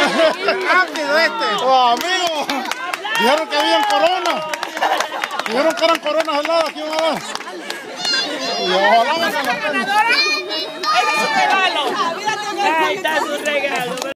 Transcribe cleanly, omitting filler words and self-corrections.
Rápido este. Oh, amigo. Dijeron que habían coronas. Dijeron que eran coronas heladas. ¿Quién va a dar? Y ojalá vengan las penas. ¡Ese es su regalo! ¡Ahí está su regalo!